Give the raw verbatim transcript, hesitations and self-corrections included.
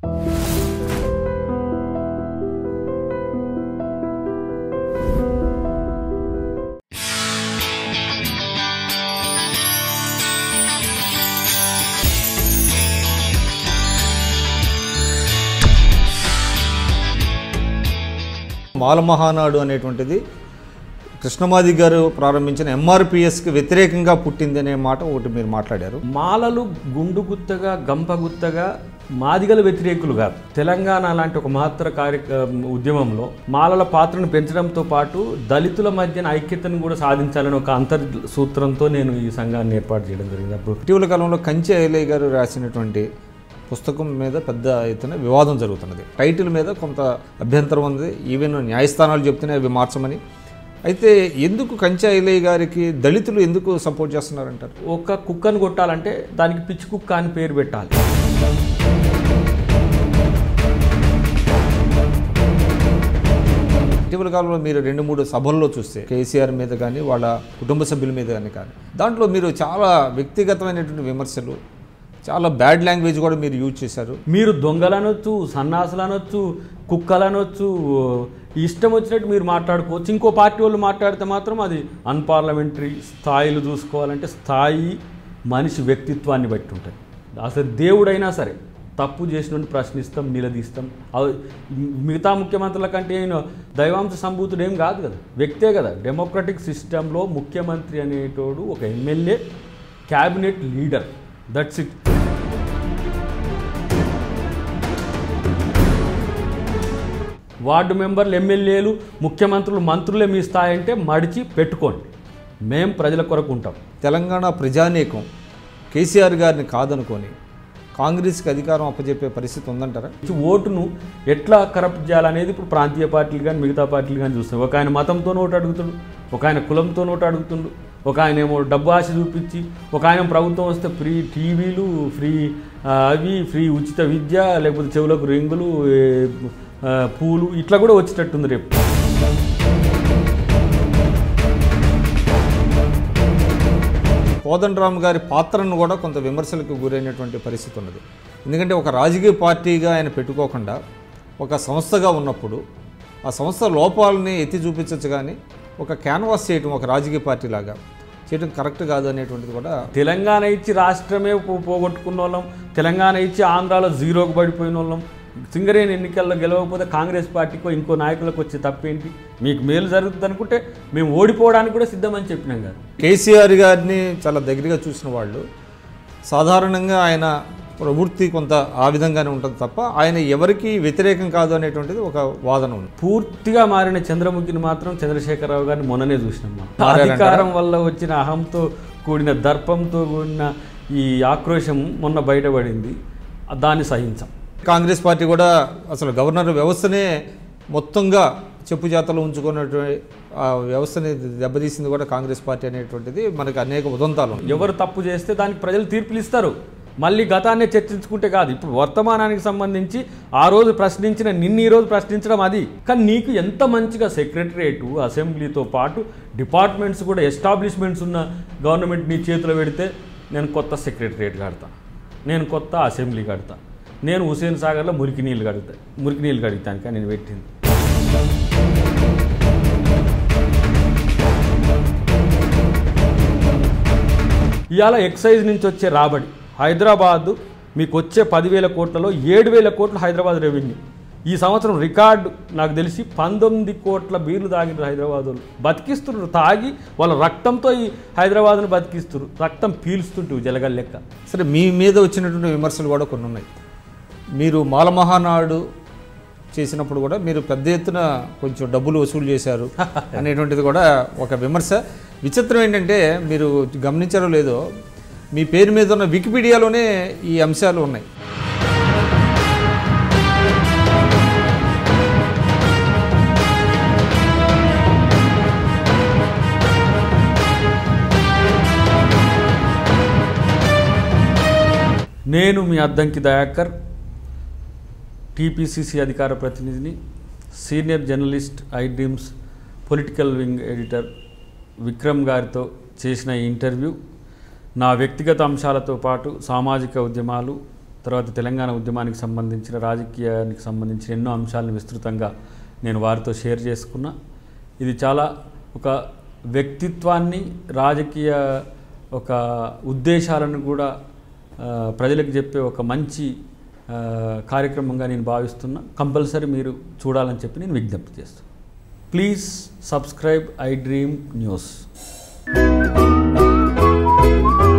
మాల మహానాడు అనేటువంటిది కృష్ణమాది గారు ప్రారంభించిన ఎంఆర్పిఎస్కి వ్యతిరేకంగా పుట్టింది అనే మాట ఒకటి మీరు మాట్లాడారు. మాలలు గుండు గుత్తగా గంప గుత్తగా మాదిగల వ్యతిరేకులు కాదు. తెలంగాణ లాంటి ఒక మహత్తర కార్య ఉద్యమంలో మాలల పాత్రను పెంచడంతో పాటు దళితుల మధ్యన ఐక్యతను కూడా సాధించాలని ఒక అంతర్ సూత్రంతో నేను ఈ సంఘాన్ని ఏర్పాటు చేయడం జరిగింది. అప్పుడు ఇటీవల కాలంలో కంచె ఐలయ్య గారు రాసినటువంటి పుస్తకం మీద పెద్ద ఎత్తున వివాదం జరుగుతున్నది. టైటిల్ మీద కొంత అభ్యంతరం ఉంది. ఈవెన్ న్యాయస్థానాలు చెప్తున్నాయి అవి మార్చమని. అయితే ఎందుకు కంచె ఐలయ్య గారికి దళితులు ఎందుకు సపోర్ట్ చేస్తున్నారంటారు? ఒక కుక్కను కొట్టాలంటే దానికి పిచ్చి కుక్క అని పేరు పెట్టాలి. ఇటీవల కాలంలో మీరు రెండు మూడు సభల్లో చూస్తే కేసీఆర్ మీద కానీ వాళ్ళ కుటుంబ సభ్యుల మీద కానీ కానీ దాంట్లో మీరు చాలా వ్యక్తిగతమైనటువంటి విమర్శలు, చాలా బ్యాడ్ లాంగ్వేజ్ కూడా మీరు యూజ్ చేశారు. మీరు దొంగలు అనొచ్చు, సన్నాసులు అనొచ్చు, కుక్కలు అనొచ్చు, ఇష్టం వచ్చినట్టు మీరు మాట్లాడుకోవచ్చు. ఇంకో పార్టీ వాళ్ళు మాట్లాడితే మాత్రం అది అన్పార్లమెంటరీ. స్థాయిలు చూసుకోవాలంటే స్థాయి మనిషి వ్యక్తిత్వాన్ని బట్టి ఉంటుంది. అసలు దేవుడైనా సరే తప్పు చేసినట్టు ప్రశ్నిస్తాం, నిలదీస్తాం. మిగతా ముఖ్యమంత్రుల కంటే ఆయన దైవాంశ సంభూతుడు ఏం కాదు కదా, వ్యక్తే కదా. డెమోక్రటిక్ సిస్టంలో ముఖ్యమంత్రి అనేటోడు ఒక MLA, cabinet leader, that's it. Ward మెంబర్లు, ఎమ్మెల్యేలు, ముఖ్యమంత్రులు, మంత్రులే మీ స్థాయి అంటే మడిచి పెట్టుకోండి. మేం ప్రజల కొరకు ఉంటాం. తెలంగాణ ప్రజానీకం కేసీఆర్ గారిని కాదనుకొని కాంగ్రెస్కి అధికారం అప్పచెప్పే పరిస్థితి ఉందంటారా? ఓటును ఎట్లా కరప్ట్ చేయాలనేది ఇప్పుడు ప్రాంతీయ పార్టీలు కానీ మిగతా పార్టీలు కానీ చూస్తాయి. ఒక ఆయన మతంతో నోటు అడుగుతుండు, ఒక ఆయన కులంతో నోటు అడుగుతుండు, ఒక ఆయన ఏమో డబ్బు ఆశ చూపించి, ఒక ఆయన ప్రభుత్వం వస్తే ఫ్రీ టీవీలు, ఫ్రీ అవి, ఫ్రీ ఉచిత విద్య, లేకపోతే చెవులకు రింగులు, పూలు, ఇట్లా కూడా వచ్చేటట్టుంది రేపు. కోదండరామ్ గారి పాత్రను కూడా కొంత విమర్శలకు గురైనటువంటి పరిస్థితి ఉన్నది. ఎందుకంటే ఒక రాజకీయ పార్టీగా ఆయన పెట్టుకోకుండా ఒక సంస్థగా ఉన్నప్పుడు ఆ సంస్థ లోపాలని ఎత్తి చూపించవచ్చు, కానీ ఒక క్యాన్వాస్ చేయటం ఒక రాజకీయ పార్టీ లాగా చేయడం కరెక్ట్ కాదు అనేటువంటిది కూడా. తెలంగాణ ఇచ్చి రాష్ట్రమే పోగొట్టుకున్న వాళ్ళం, తెలంగాణ ఇచ్చి ఆంధ్రాలో జీరోకు పడిపోయిన వాళ్ళం. సింగరేణి ఎన్నికల్లో గెలవకపోతే కాంగ్రెస్ పార్టీకో ఇంకో నాయకులకు వచ్చే తప్పేంటి? మీకు మేలు జరుగుతుంది అనుకుంటే మేము ఓడిపోవడానికి కూడా సిద్ధమని చెప్పినాం కదా. కేసీఆర్ గారిని చాలా దగ్గరగా చూసిన వాళ్ళు సాధారణంగా ఆయన ప్రవృత్తి కొంత ఆ విధంగానే ఉంటుంది తప్ప ఆయన ఎవరికి వ్యతిరేకం కాదు అనేటువంటిది ఒక వాదన ఉంది. పూర్తిగా మారిన చంద్రముఖిని మాత్రం చంద్రశేఖరరావు గారిని మొన్ననే చూసినాం. అధికారం వల్ల వచ్చిన అహంతో కూడిన దర్పంతో కూడిన ఈ ఆక్రోశం మొన్న బయటపడింది. దాన్ని సహించాం. కాంగ్రెస్ పార్టీ కూడా అసలు గవర్నర్ వ్యవస్థనే మొత్తంగా చెప్పు జాతలో ఉంచుకున్నటువంటి ఆ వ్యవస్థని దెబ్బతీసింది కూడా కాంగ్రెస్ పార్టీ అనేటువంటిది మనకు అనేక ఉదంతాలు. ఎవరు తప్పు చేస్తే దానికి ప్రజలు తీర్పులు ఇస్తారు. మళ్ళీ గతాన్ని చర్చించుకుంటే కాదు, ఇప్పుడు వర్తమానానికి సంబంధించి ఆ రోజు ప్రశ్నించిన నిన్న ఈ రోజు ప్రశ్నించడం అది. కానీ నీకు ఎంత మంచిగా సెక్రటరియట్, అసెంబ్లీతో పాటు డిపార్ట్మెంట్స్ కూడా ఎస్టాబ్లిష్మెంట్స్ ఉన్న గవర్నమెంట్ నీ చేతిలో పెడితే నేను కొత్త సెక్రటరియట్ కడతా, నేను కొత్త అసెంబ్లీ కడతా, నేను హుసేన్ సాగర్లో మురికి నీళ్ళు కడుగుతా మురికి నీళ్ళు కడుగుతాను కానీ నేను పెట్టింది. ఇవాళ ఎక్సైజ్ నుంచి వచ్చే రాబడి హైదరాబాదు మీకు వచ్చే పదివేల కోట్లలో ఏడు వేల కోట్లు హైదరాబాద్ రెవెన్యూ. ఈ సంవత్సరం రికార్డు నాకు తెలిసి పంతొమ్మిది కోట్ల బీర్లు తాగినారు హైదరాబాద్ వాళ్ళు. బతికిస్తున్నారు, తాగి వాళ్ళ రక్తంతో ఈ హైదరాబాద్ను బతికిస్తున్నారు, రక్తం పీల్స్తుంటూ జలగల్ లెక్క. సరే, మీ మీద వచ్చినటువంటి విమర్శలు కూడా కొన్ని ఉన్నాయి. మీరు మాల మహానాడు చేసినప్పుడు కూడా మీరు పెద్ద ఎత్తున కొంచెం డబ్బులు వసూలు చేశారు అనేటువంటిది కూడా ఒక విమర్శ. విచిత్రం ఏంటంటే మీరు గమనించారో లేదో, మీ పేరు మీద ఉన్న వికీపీడియాలోనే ఈ అంశాలు ఉన్నాయి. నేను మీ అద్దంకి దయాకర్, టీపీసీసీ అధికార ప్రతినిధిని, senior journalist, iDreams political wing editor Vikram గారితో చేసిన ఈ ఇంటర్వ్యూ నా వ్యక్తిగత అంశాలతో పాటు సామాజిక ఉద్యమాలు, తర్వాత తెలంగాణ ఉద్యమానికి సంబంధించిన రాజకీయానికి సంబంధించిన ఎన్నో అంశాలను విస్తృతంగా నేను వారితో షేర్ చేసుకున్నా. ఇది చాలా ఒక వ్యక్తిత్వాన్ని, రాజకీయ ఒక ఉద్దేశాలను కూడా ప్రజలకు చెప్పే ఒక మంచి కార్యక్రమంగా నేను భావిస్తున్నా. కంపల్సరీ మీరు చూడాలని చెప్పి నేను విజ్ఞప్తి చేస్తాను. Please subscribe iDream news.